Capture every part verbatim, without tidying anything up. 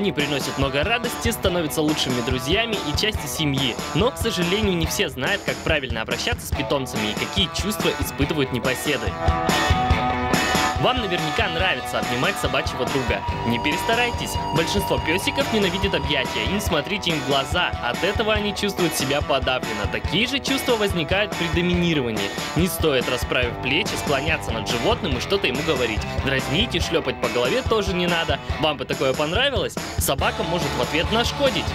Они приносят много радости, становятся лучшими друзьями и частью семьи. Но, к сожалению, не все знают, как правильно обращаться с питомцами и какие чувства испытывают непоседы. Вам наверняка нравится обнимать собачьего друга. Не перестарайтесь. Большинство песиков ненавидят объятия, и не смотрите им в глаза. От этого они чувствуют себя подавленно. Такие же чувства возникают при доминировании. Не стоит, расправив плечи, склоняться над животным и что-то ему говорить. Дразнить и шлепать по голове тоже не надо. Вам бы такое понравилось? Собака может в ответ нашкодить.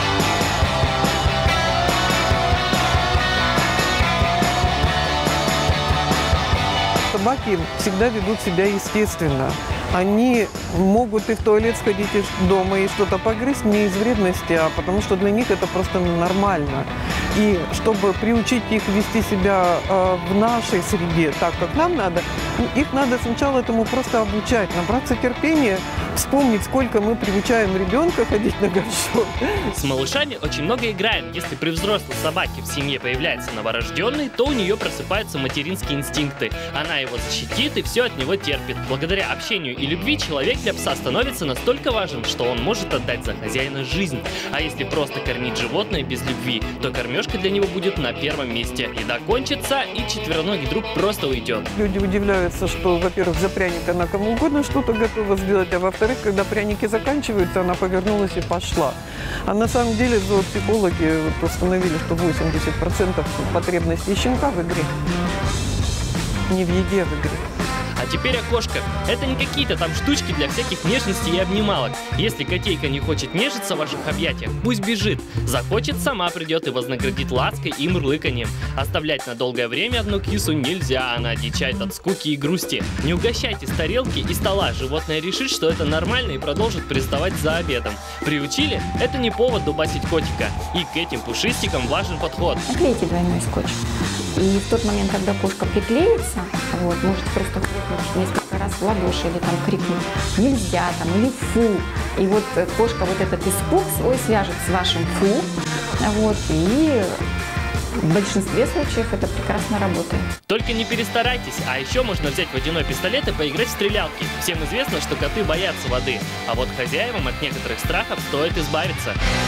Собаки всегда ведут себя естественно. Они могут и в туалет сходить и дома, и что-то погрызть не из вредности, а потому что для них это просто нормально. И чтобы приучить их вести себя э, в нашей среде так, как нам надо, их надо сначала этому просто обучать, набраться терпения, вспомнить, сколько мы приучаем ребенка ходить на горшок. С малышами очень много играем. Если при взрослой собаке в семье появляется новорожденный, то у нее просыпаются материнские инстинкты. Она его защитит и все от него терпит. Благодаря общению и любви человек для пса становится настолько важен, что он может отдать за хозяина жизнь. А если просто кормить животное без любви, то кормежка для него будет на первом месте. Еда кончится, и четвероногий друг просто уйдет. Люди удивляются, что, во-первых, за пряник она кому угодно что-то готова сделать, а во-вторых, когда пряники заканчиваются, она повернулась и пошла. А на самом деле зоопсихологи вот установили, что восемьдесят процентов потребностей щенка в игре. Не в еде, в игре. А теперь о кошках. Это не какие-то там штучки для всяких нежностей и обнималок. Если котейка не хочет нежиться в ваших объятиях, пусть бежит. Захочет, сама придет и вознаградит лаской и мурлыканьем. Оставлять на долгое время одну кису нельзя, она дичает от скуки и грусти. Не угощайте с тарелки и стола, животное решит, что это нормально и продолжит приставать за обедом. Приучили? Это не повод дубасить котика. И к этим пушистикам важен подход. Наклейте двойной скотч. И в тот момент, когда кошка приклеится, вот, можете просто хлопнуть несколько раз в ладоши или там крикнуть «нельзя» там, или «фу». И вот кошка вот этот испуг свой свяжет с вашим «фу». Вот, и в большинстве случаев это прекрасно работает. Только не перестарайтесь, а еще можно взять водяной пистолет и поиграть в стрелялки. Всем известно, что коты боятся воды, а вот хозяевам от некоторых страхов стоит избавиться.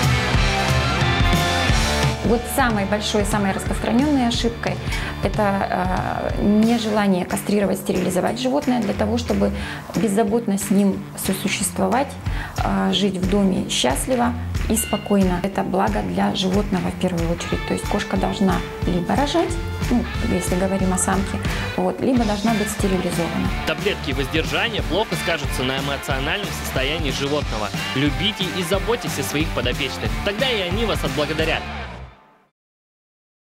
Вот самой большой, самой распространенной ошибкой – это э, нежелание кастрировать, стерилизовать животное для того, чтобы беззаботно с ним сосуществовать, э, жить в доме счастливо и спокойно. Это благо для животного в первую очередь. То есть кошка должна либо рожать, ну, если говорим о самке, вот, либо должна быть стерилизована. Таблетки воздержания плохо скажутся на эмоциональном состоянии животного. Любите и заботьтесь о своих подопечных, тогда и они вас отблагодарят.